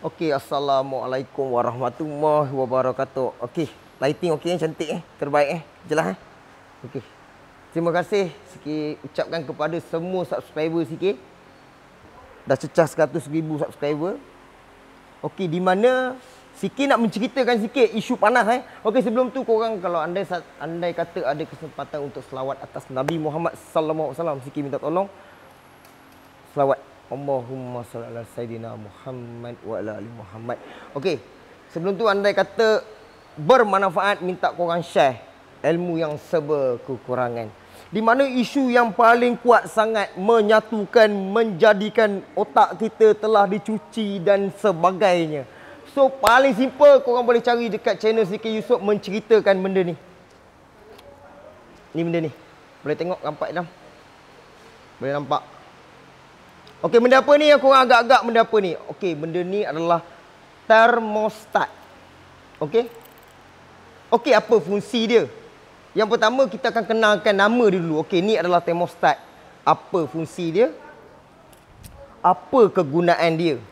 Okey, Assalamualaikum warahmatullahi wabarakatuh. Okey, lighting okey cantik terbaik jelas Okey. Terima kasih sikit ucapkan kepada semua subscriber sikit. Dah cecah 100,000 subscriber. Okey, di mana sikit nak menceritakan sikit isu panas Okey, sebelum tu korang kalau andai kata ada kesempatan untuk selawat atas Nabi Muhammad sallallahu alaihi wasallam, sikit minta tolong selawat Allahumma salli ala Sayyidina Muhammad wa ala ali Muhammad. Okey, sebelum tu andai kata bermanfaat, minta korang share ilmu yang serba kekurangan. Di mana isu yang paling kuat sangat menyatukan, menjadikan otak kita telah dicuci dan sebagainya. So paling simple korang boleh cari dekat channel Sikit Yusof menceritakan benda ni. Ni benda ni. Boleh tengok nampak dah. Boleh nampak. Okey, benda apa ni yang korang agak-agak benda apa ni? Okey, benda ni adalah termostat. Okey? Okey, apa fungsi dia? Yang pertama kita akan kenalkan nama dia dulu. Okey, ni adalah termostat. Apa fungsi dia? Apa kegunaan dia?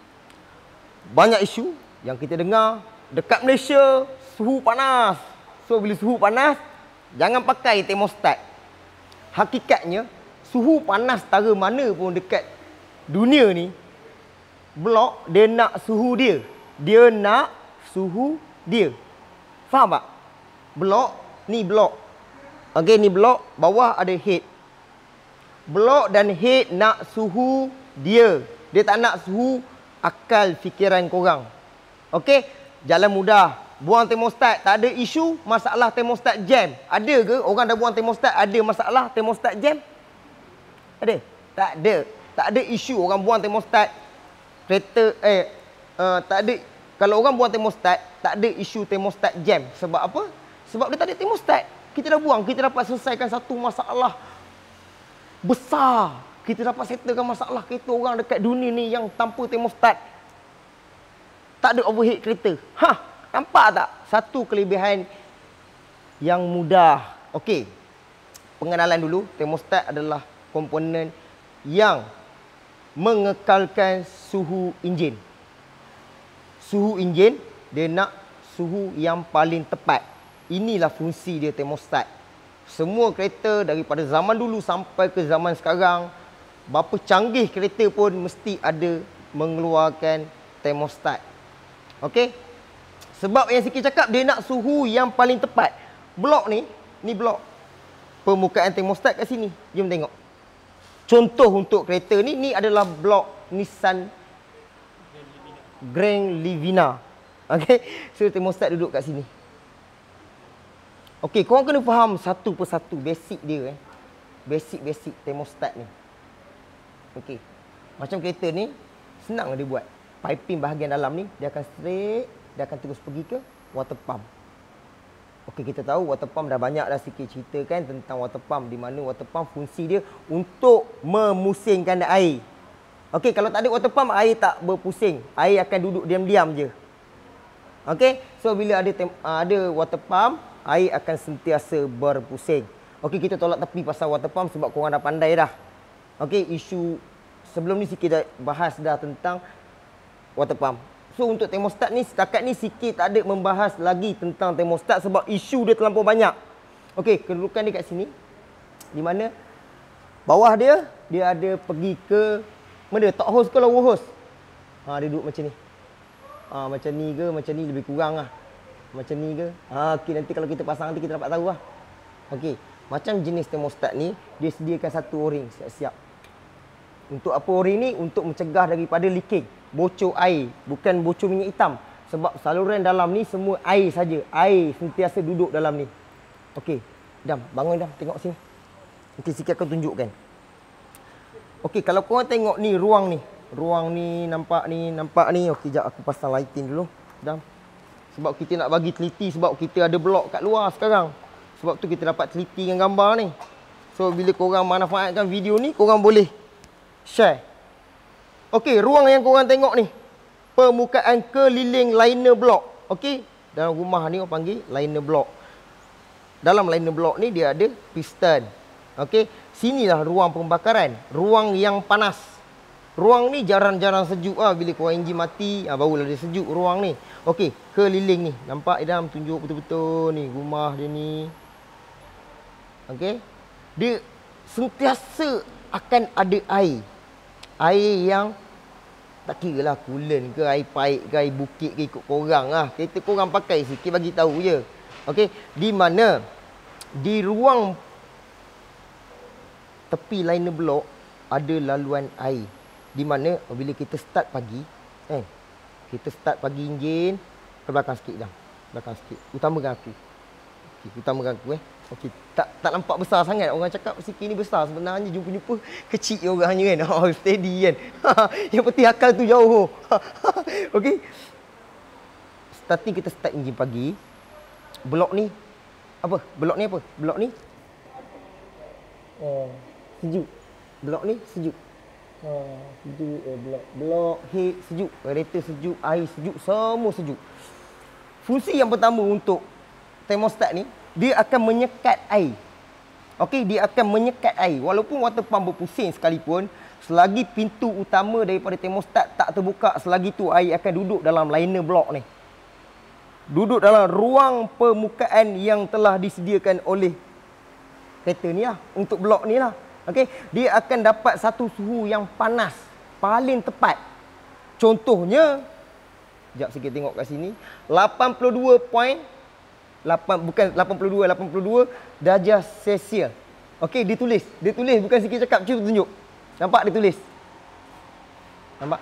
Banyak isu yang kita dengar dekat Malaysia suhu panas. So bila suhu panas, jangan pakai termostat. Hakikatnya suhu panas tara mana pun dekat dunia ni, blok dia nak suhu dia. Dia nak suhu dia. Faham tak? Blok, ni blok. Okey, ni blok, bawah ada head. Blok dan head nak suhu dia. Dia tak nak suhu akal fikiran korang. Okey, jalan mudah. Buang termostat, tak ada isu masalah termostat jam. Ada ke orang dah buang termostat ada masalah termostat jam? Ada? Tak ada. Tak ada isu orang buang termostat kereta tak ada. Kalau orang buang termostat, tak ada isu termostat jam. Sebab apa? Sebab dia tak ada termostat. Kita dah buang, kita dapat selesaikan satu masalah besar. Kita dapat settlekan masalah kereta orang dekat dunia ni yang tanpa termostat. Tak ada overheat kereta. Nampak tak? Satu kelebihan yang mudah. Okey. Pengenalan dulu, termostat adalah komponen yang mengekalkan suhu enjin. Suhu enjin, dia nak suhu yang paling tepat. Inilah fungsi dia termostat. Semua kereta daripada zaman dulu sampai ke zaman sekarang, berapa canggih kereta pun mesti ada mengeluarkan termostat. Okey? Sebab yang sikit cakap dia nak suhu yang paling tepat. Blok ni blok. Permukaan termostat kat sini. Jom tengok. Contoh untuk kereta ni adalah blok Nissan Grand Livina. Okey, so termostat duduk kat sini. Okey, korang kena faham satu persatu basic dia Basic termostat ni. Okey. Macam kereta ni senang dia buat. Piping bahagian dalam ni dia akan straight, dia akan terus pergi ke water pump. Okey, kita tahu water pump dah banyak dah sikit ceritakan tentang water pump, di mana water pump fungsi dia untuk memusingkan air. Okey, kalau tak ada water pump, air tak berpusing. Air akan duduk diam-diam je. Okey, so bila ada water pump, air akan sentiasa berpusing. Okey, kita tolak tepi pasal water pump sebab korang dah pandai dah. Okey, isu sebelum ni sikit dah bahas dah tentang water pump. So untuk termostat ni setakat ni sikit tak ada membahas lagi tentang termostat sebab isu dia terlampau banyak. Okey, kedudukan dia kat sini. Di mana bawah dia ada pergi ke mana? Top hose ke lower hose? Dia duduk macam ni. Macam ni ke, macam ni lebih kurang lah. Macam ni ke? Okey, nanti kalau kita pasang nanti kita dapat tahu lah. Okey, macam jenis termostat ni dia sediakan satu o-ring siap-siap. Untuk apa o-ring ni? Untuk mencegah daripada leaking, bocor air, bukan bocor minyak hitam. Sebab saluran dalam ni semua air saja. Air sentiasa duduk dalam ni. Okey, Dam, bangun Dam, tengok sini. Nanti sikit akan tunjukkan. Okey, kalau korang tengok ni ruang ni. Ruang ni nampak ni. Okey, jap aku pasang lighting dulu, Dam. Sebab kita nak bagi teliti sebab kita ada blok kat luar sekarang. Sebab tu kita dapat teliti dengan gambar ni. So bila korang manfaatkan video ni, korang boleh share. Okey, ruang yang korang tengok ni, permukaan keliling liner block. Okey, dalam rumah ni orang panggil liner block. Dalam liner block ni dia ada piston. Okey, sinilah ruang pembakaran, ruang yang panas. Ruang ni jarang-jarang sejuk lah. Bila korang enjin mati, barulah dia sejuk ruang ni. Okey, keliling ni. Nampak Idham tunjuk betul-betul ni. Rumah dia ni. Okey. Dia sentiasa akan ada air. Air yang tak kira lah coolant ke, air paip ke, air bukit ke, ikut korang lah. Kereta korang pakai sikit bagi tahu je. Okey. Di mana? Di ruang tepi liner blok ada laluan air. Di mana bila kita start pagi, kita start pagi enjin ke belakang sikit dah. Belakang sikit. Utamakan aku. Okey, utamakan aku Okey, tak nampak besar sangat. Orang cakap sikit ni besar, sebenarnya jumpa-jumpa kecil orangnya kan. Steady kan. Yang penting akal tu jauh. Okey. Starting kita start enjin pagi. Blok ni apa? Blok ni apa? Blok ni sejuk. Blok ni sejuk. Sejuk blok head sejuk, radiator sejuk, air sejuk, semua sejuk. Fungsi yang pertama untuk termostat ni, dia akan menyekat air. Okey, dia akan menyekat air. Walaupun water pump berpusing sekalipun, selagi pintu utama daripada termostat tak terbuka, selagi tu air akan duduk dalam liner blok ni. Duduk dalam ruang permukaan yang telah disediakan oleh kereta ni lah, untuk blok ni lah. Okey, dia akan dapat satu suhu yang panas, paling tepat. Contohnya, sekejap sikit tengok kat sini, 82 darjah Celsius. Okey, dia tulis bukan sikit cakap, cuba tunjuk. Nampak dia tulis? Nampak?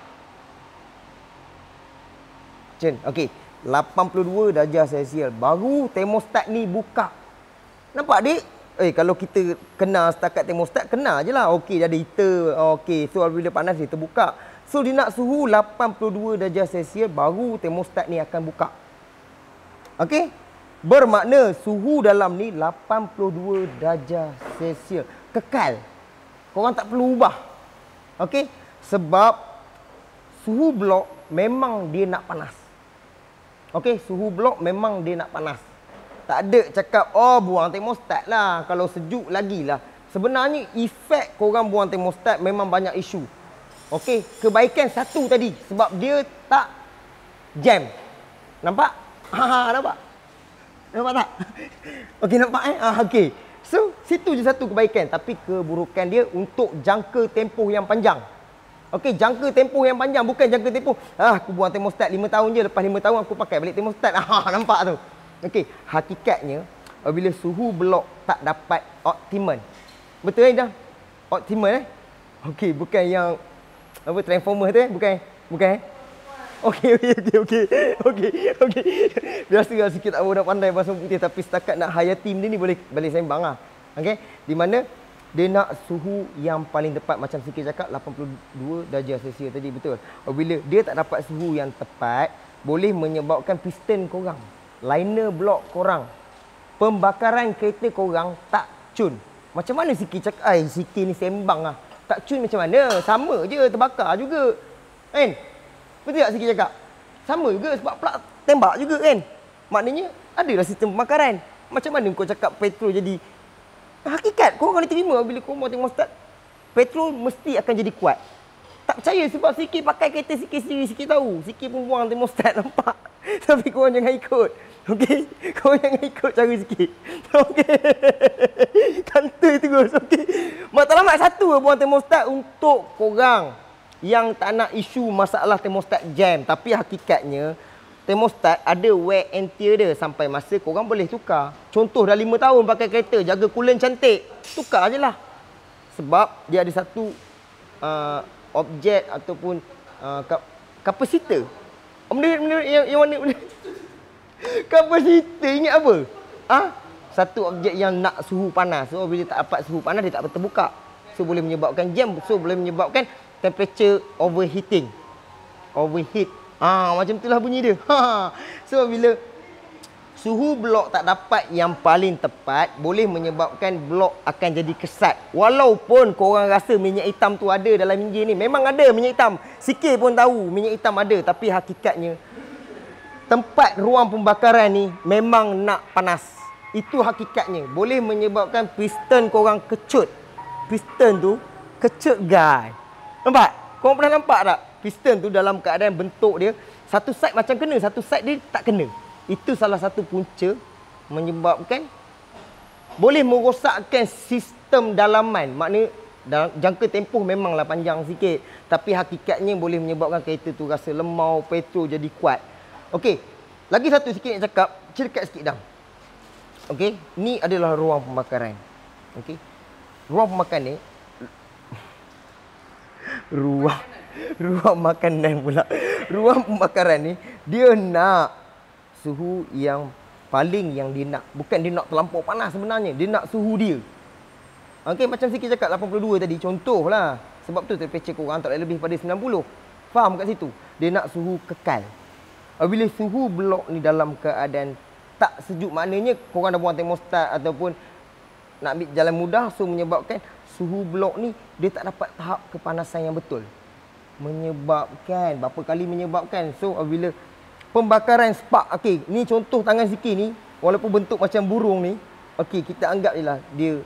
Cun, okey, 82 darjah Celsius. Baru termostat ni buka. Nampak dik? Kalau kita kena setakat termostat, kena je lah. Okey, dia ada heater. Okey, so bila panas dia terbuka. So, dia nak suhu 82 darjah Celsius, baru termostat ni akan buka. Okey? Bermakna suhu dalam ni 82 darjah Celsius. Kekal. Korang tak perlu ubah. Okey? Sebab suhu blok memang dia nak panas. Okey? Suhu blok memang dia nak panas. Tak ada cakap, buang termostat lah. Kalau sejuk lagi lah. Sebenarnya efek korang buang termostat memang banyak isu. Okey, kebaikan satu tadi. Sebab dia tak jam. Nampak? Nampak? Nampak tak? Okey, nampak Okey. So, situ je satu kebaikan. Tapi keburukan dia untuk jangka tempoh yang panjang. Okey, jangka tempoh yang panjang. Bukan jangka tempoh, aku buang termostat 5 tahun je. Lepas 5 tahun aku pakai balik termostat. Nampak tu? Okey, hakikatnya apabila suhu blok tak dapat optimum. Betul dah? Optimum Okey, bukan yang apa transformer tu bukan. Okey. Biasalah sikit awak dah pandai bahasa putih, tapi setakat nak hire team dia ni boleh sembang lah. Okey, di mana dia nak suhu yang paling tepat macam sikit cakap 82 darjah Celsius tadi, betul. Apabila dia tak dapat suhu yang tepat, boleh menyebabkan piston korang, liner blok korang, pembakaran kereta korang tak cun. Macam mana sikit cakap, sikit ni sembang lah. Tak cun macam mana? Sama je, terbakar juga. Kan? Betul tak sikit cakap? Sama juga sebab plug tembak juga kan? Maknanya adalah sistem pembakaran. Macam mana kau cakap petrol jadi... Hakikat, korang kena terima bila korang buat termostat. Petrol mesti akan jadi kuat. Tak percaya sebab sikit pakai kereta sikit sendiri, sikit tahu. Sikit pun buang termostat, nampak? Tapi korang jangan ikut. Okey? Korang jangan ikut cara sikit. Okey? Kantoi terus. Okey? Matlamat satu buang termostat untuk korang yang tak nak isu masalah termostat jam. Tapi hakikatnya, termostat ada wear and tear dia. Sampai masa korang boleh tukar. Contoh dah 5 tahun pakai kereta, jaga coolant cantik. Tukar je lah. Sebab dia ada satu objek ataupun kapasitor. Benda yang mana? Kapasitor ingat apa? Satu objek yang nak suhu panas. So bila tak dapat suhu panas, dia tak terbuka. So boleh menyebabkan jam. So boleh menyebabkan temperature overheating. Overheat. Macam itulah bunyi dia. So bila suhu blok tak dapat yang paling tepat, boleh menyebabkan blok akan jadi kesat. Walaupun korang rasa minyak hitam tu ada dalam enjin ni. Memang ada minyak hitam. Sikit pun tahu minyak hitam ada. Tapi hakikatnya, tempat ruang pembakaran ni memang nak panas. Itu hakikatnya. Boleh menyebabkan piston korang kecut. Piston tu kecut guys. Nampak? Korang pernah nampak tak? Piston tu dalam keadaan bentuk dia, satu side macam kena, satu side dia tak kena. Itu salah satu punca menyebabkan boleh merosakkan sistem dalaman. Maknanya jangka tempoh memanglah panjang sikit, tapi hakikatnya boleh menyebabkan kereta tu rasa lemau, petrol jadi kuat. Okey, lagi satu sikit nak cakap, dekat sikit dah. Okey, ni adalah ruang pembakaran. Okey. Ruang pembakaran ni ruang makanan pula. Ruang pembakaran ni dia nak suhu yang paling yang dia nak. Bukan dia nak terlampau panas sebenarnya. Dia nak suhu dia. Okey, macam sikit cakap 82 tadi. Contohlah. Sebab tu temperature korang tak lebih pada 90. Faham kat situ? Dia nak suhu kekal. Apabila suhu blok ni dalam keadaan tak sejuk, maknanya korang dah buang termostat ataupun nak ambil jalan mudah, so menyebabkan suhu blok ni dia tak dapat tahap kepanasan yang betul. Menyebabkan, berapa kali menyebabkan. So apabila pembakaran spark, okey, ni contoh tangan Ziki ni, walaupun bentuk macam burung ni, okey, kita anggap je lah dia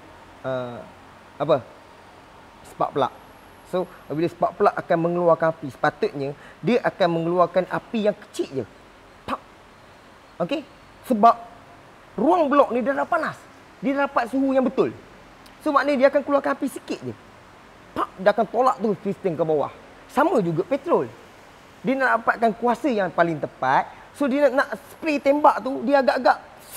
spark plug. So apabila spark plug akan mengeluarkan api, sepatutnya dia akan mengeluarkan api yang kecil je. Pak. Okey? Sebab ruang blok ni dia dah panas. Dia dah dapat suhu yang betul. So maknanya dia akan keluarkan api sikit je. Pak, dia akan tolak tu piston ke bawah. Sama juga petrol. Dia nak dapatkan kuasa yang paling tepat. So dia nak spray tembak tu, dia agak-agak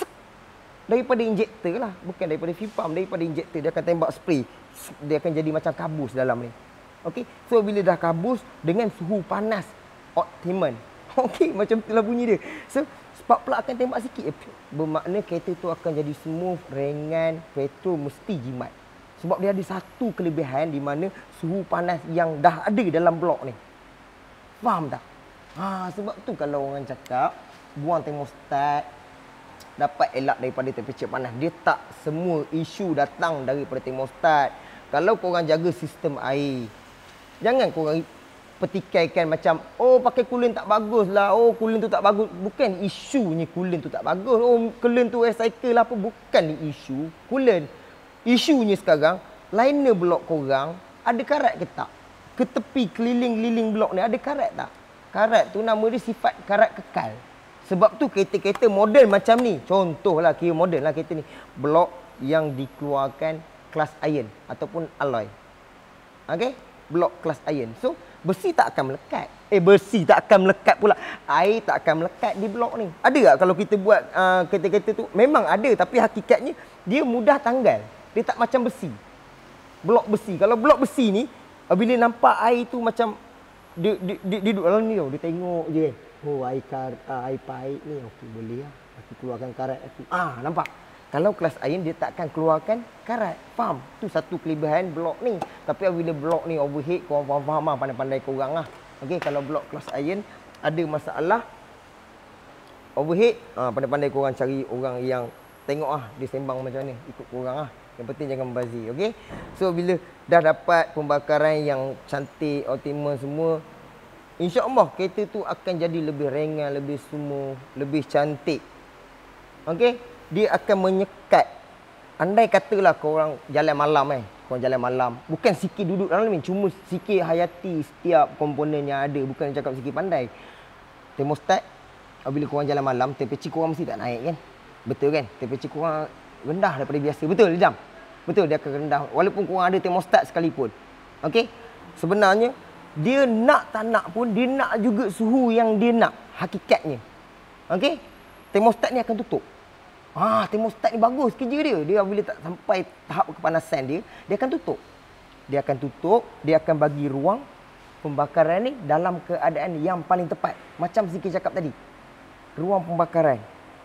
daripada injektor lah. Bukan daripada fuel pump, daripada injektor. Dia akan tembak spray. Dia akan jadi macam kabus dalam ni. Okey, so bila dah kabus dengan suhu panas optimum. Okey, macam itulah bunyi dia. So spark plug akan tembak sikit. Bermakna kereta tu akan jadi smooth, ringan, petrol mesti jimat. Sebab dia ada satu kelebihan di mana suhu panas yang dah ada dalam blok ni. Faham tak? Sebab tu kalau orang cakap buang termostat dapat elak daripada temperature panas. Dia tak semua isu datang daripada termostat. Kalau korang jaga sistem air, jangan korang petikaikan macam, oh pakai coolant tak bagus lah, oh coolant tu tak bagus. Bukan isunya coolant tu tak bagus, oh coolant tu recycle lah apa. Bukan isu coolant. Isunya sekarang, liner blok korang ada karat ke tak? Ke tepi keliling-liling blok ni ada karat tak? Karat tu nama dia sifat karat kekal. Sebab tu kereta-kereta moden macam ni, contohlah kira moden lah kereta ni, blok yang dikeluarkan kelas iron ataupun alloy. Okey? Blok kelas iron. So besi tak akan melekat. Besi tak akan melekat pula. Air tak akan melekat di blok ni. Ada tak kalau kita buat kereta-kereta tu? Memang ada, tapi hakikatnya dia mudah tanggal. Dia tak macam besi. Blok besi. Kalau blok besi ni, bila nampak air tu macam dia duduk dalam ni tau. Dia tengok je kan. Oh, air pahit ni. Okey, boleh lah. Aku keluarkan karat aku. Nampak? Kalau kelas iron dia tak akan keluarkan karat. Faham? Tu satu kelebihan blok ni. Tapi bila blok ni overheat, korang faham lah, pandai-pandai korang lah. Okey, kalau blok kelas iron ada masalah overheat, pandai-pandai korang cari orang yang tengok lah dia sembang macam ni. Ikut korang lah. Yang penting jangan membazir. Okey? So bila dah dapat pembakaran yang cantik, optimal semua, insya-Allah kereta tu akan jadi lebih ringan, lebih smooth, lebih cantik. Okey? Dia akan menyekat. Andai katalah korang jalan malam korang jalan malam, bukan sikit duduk dalam ni, cuma sikit hayati setiap komponen yang ada, bukan cakap sikit pandai. Termostat, bila korang jalan malam, temperature korang mesti tak naik kan? Betul kan? Temperature korang rendah daripada biasa. Betul Jam? Betul, dia akan rendah walaupun korang ada termostat sekalipun. Okey? Sebenarnya dia nak tak nak pun dia nak juga suhu yang dia nak hakikatnya. Okey? Termostat ni akan tutup. Termostat ni bagus kerja dia. Dia bila tak sampai tahap kepanasan dia akan tutup. Dia akan tutup, dia akan bagi ruang pembakaran ni dalam keadaan yang paling tepat. Macam Ziki cakap tadi. Ruang pembakaran.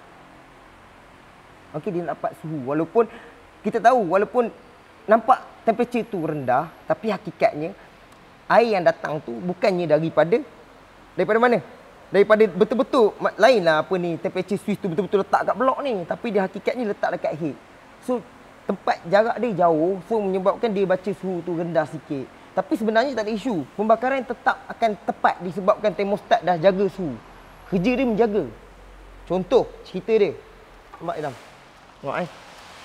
Okey, dia dapat suhu. Walaupun kita tahu, walaupun nampak temperature tu rendah, tapi hakikatnya air yang datang tu bukannya daripada mana? Daripada betul-betul lainlah apa ni, temperature switch tu betul-betul letak kat blok ni, tapi dia hakikatnya letak dekat head. So tempat jarak dia jauh, so menyebabkan dia baca suhu tu rendah sikit. Tapi sebenarnya tak ada isu. Pembakaran tetap akan tepat disebabkan termostat dah jaga suhu. Kerja dia menjaga. Contoh cerita dia. Nampak Idam? Tengok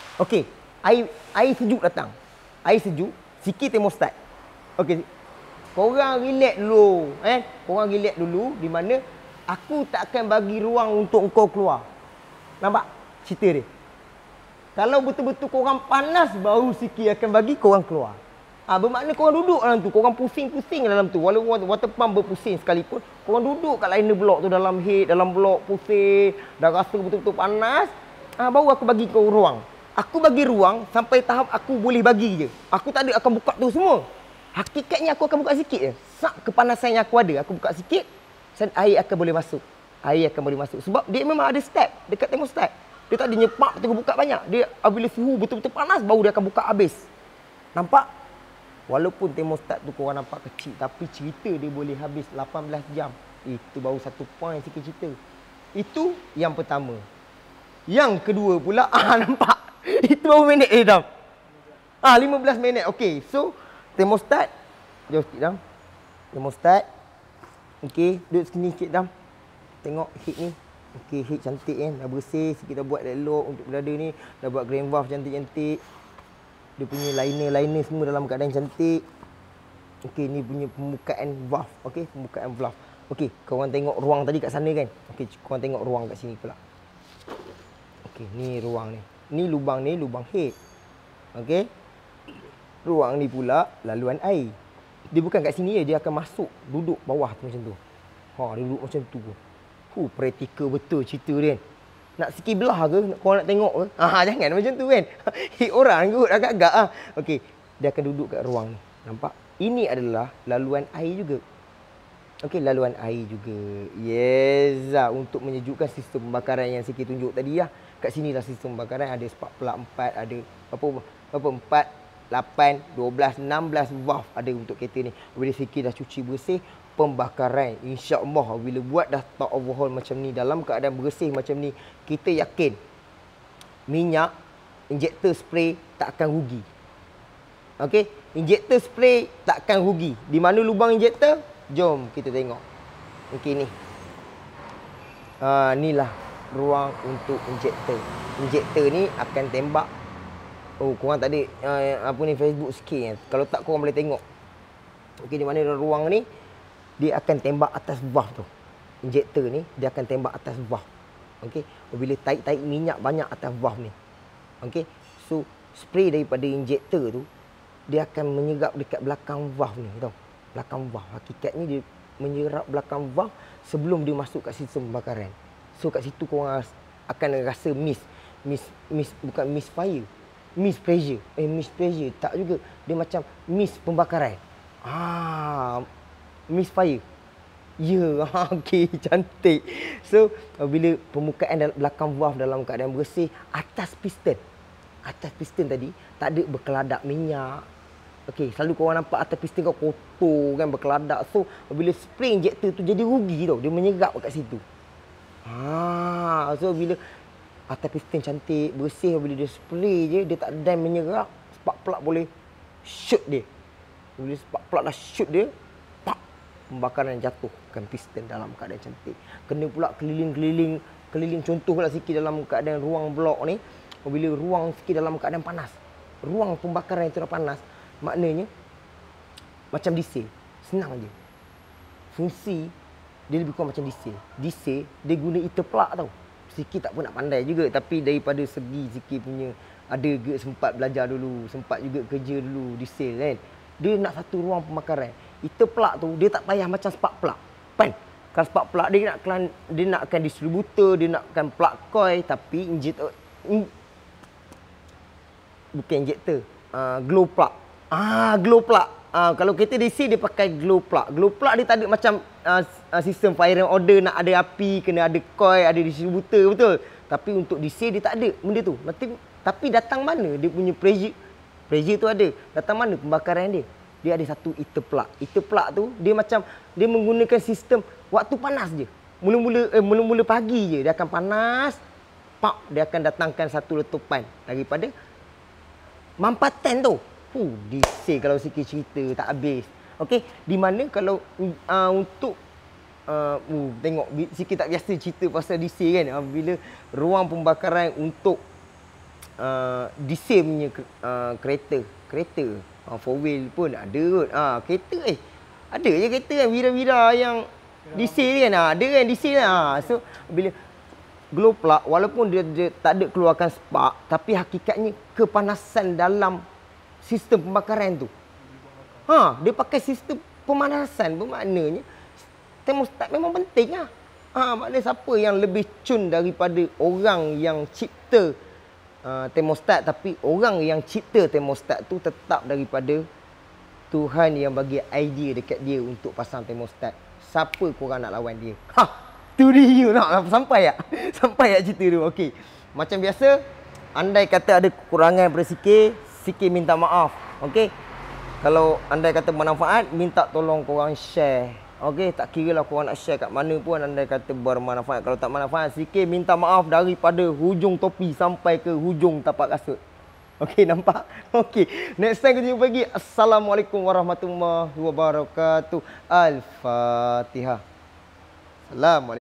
Okey, air sejuk datang. Air sejuk, sikit termostat. Okey. Korang relax dulu. Korang relax dulu di mana aku tak akan bagi ruang untuk kau keluar. Nampak cerita dia? Kalau betul-betul korang panas, baru sikit akan bagi korang keluar. Bermakna korang duduk dalam tu. Korang pusing-pusing dalam tu. Walaupun water pump berpusing sekalipun, korang duduk kat liner block tu dalam head, dalam blok pusing. Dah rasa betul-betul panas. Baru aku bagi kau ruang. Aku bagi ruang sampai tahap aku boleh bagi je. Aku tak ada akan buka tu semua. Hakikatnya aku akan buka sikit je. Sak kepanasan yang aku ada, aku buka sikit. Air akan boleh masuk. Air akan boleh masuk. Sebab dia memang ada step dekat thermostat. Dia tak ada nyepak, tengok buka banyak. Dia bila suhu betul-betul panas, baru dia akan buka habis. Nampak? Walaupun thermostat tu korang nampak kecil, tapi cerita dia boleh habis 18 jam. Itu baru satu point sikit cerita. Itu yang pertama. Yang kedua pula, nampak? Itu berapa minit Dam? 15 minit. Okey, so thermostat. Jom sikit Dam. Thermostat. Okey, duduk sini sikit Dam. Tengok heat ni. Okey, heat cantik kan. Dah bersih. Sikit dah buat elok untuk berada ni. Dah buat grain valve cantik-cantik. Dia punya liner semua dalam keadaan cantik. Okey, ni punya pembukaan valve. Okey, pembukaan valve. Okey, korang tengok ruang tadi kat sana kan. Okey, korang tengok ruang kat sini pula. Okey, ni ruang ni. Ni lubang head. Okey. Ruang ni pula laluan air. Dia bukan kat sini je, dia akan masuk duduk bawah tu macam tu. Dia duduk macam tu. Praktikal betul cerita dia kan. Nak sikit belah ke? Korang nak tengok ke? Jangan macam tu kan. Hit orang kot agak-agak. Okey, dia akan duduk kat ruang ni. Nampak? Ini adalah laluan air juga. Okey, laluan air juga. Yes, untuk menyejukkan sistem pembakaran yang sikit tunjuk tadi lah. Kat sini lah sistem pembakaran ada spark plug 4, ada berapa 4, 8, 12, 16 valve ada untuk kereta ni. Bila sikit dah cuci bersih, pembakaran insya-Allah bila buat dah top overhaul macam ni dalam keadaan bersih macam ni, kita yakin minyak injektor spray tak akan rugi. Okey, injektor spray tak akan rugi. Di mana lubang injektor? Jom kita tengok. Okey ni. Inilah ruang untuk injektor. Injektor ni akan tembak. Korang tak ada Facebook sikit kan. Kalau tak korang boleh tengok. Okey, di mana ruang ni dia akan tembak atas valve tu. Injektor ni dia akan tembak atas valve. Okey, bila tarik minyak banyak atas valve ni. Okey, so spray daripada injektor tu dia akan menyerap dekat belakang valve ni tau. Belakang valve. Hakikatnya dia menyerap belakang valve sebelum dia masuk kat sistem pembakaran. So kat situ korang akan rasa bukan misfire. Mispressure. Mispressure tak juga. Dia macam pembakaran. Misfire. Ya, okey, cantik. So, bila pembukaan belakang valve dalam keadaan bersih, atas piston tadi tak ada berkeladak minyak. Okey, selalu korang nampak atas piston kau kotor kan, berkeladak. So, bila spray injektor tu jadi rugi tau. Dia menyerap kat situ. So bila atas piston cantik, bersih, bila dia spray je, dia tak ada menyerap, spark plug boleh shoot dia. Bila spark plug dah shoot dia, pembakaran jatuhkan piston dalam keadaan cantik. Kena pula keliling contoh pula sikit dalam keadaan ruang blok ni. Bila ruang sikit dalam keadaan panas, ruang pembakaran itu dah panas, maknanya macam diesel. Senang je. Fungsi dia lebih kurang macam diesel. Diesel dia guna heater plug tau. Sikit tak pun nak pandai juga, tapi daripada segi sikit punya ada ke sempat belajar dulu, sempat juga kerja dulu diesel kan. Dia nak satu ruang pembakaran. Heater plug tu dia tak payah macam spark plug. Kan? Kalau spark plug dia nakkan distributor, dia nakkan plug coil, tapi injektor bukan injektor. Glow plug. Glow plug. Kalau kereta DC dia pakai glow plug. Glow plug dia tak ada macam sistem fire and order, nak ada api, kena ada coil, ada distributor, betul. Tapi untuk DC dia tak ada benda tu. Tapi datang mana dia punya pressure tu ada. Datang mana pembakaran dia? Dia ada satu heater plug. Heater plug tu dia macam dia menggunakan sistem waktu panas je. Mula-mula pagi je dia akan panas. Dia akan datangkan satu letupan daripada mampatan tu. Diesel kalau sikit cerita tak habis. Okey, di mana kalau untuk tengok sikit tak biasa cerita pasal diesel kan. Bila ruang pembakaran untuk diesel punya kereta 4 wheel pun ada kot. Kereta Ada je kereta kan Wira-Wira yang diesel kan. Ada kan diesel lah. So bila glow plug walaupun dia tak ada keluarkan spark, tapi hakikatnya kepanasan dalam sistem pembakaran tu. Dia pakai sistem pemanasan, bermaknanya termostat memang penting lah. Maknanya siapa yang lebih cun daripada orang yang cipta termostat, tapi orang yang cipta termostat tu tetap daripada Tuhan yang bagi idea dekat dia untuk pasang termostat. Siapa korang nak lawan dia? Tu dia nak sampai tak? Sampai tak cerita tu? Okey. Macam biasa, andai kata ada kekurangan daripada Sikit minta maaf. Okey. Kalau andai kata bermanfaat, minta tolong korang share. Okey, tak kira lah korang nak share kat mana pun, andai kata bermanfaat. Kalau tak manfaat, Sikit minta maaf daripada hujung topi sampai ke hujung tapak kasut. Okey, nampak? Okey. Next time kita jumpa lagi. Assalamualaikum warahmatullahi wabarakatuh. Al-Fatihah. Assalamualaikum.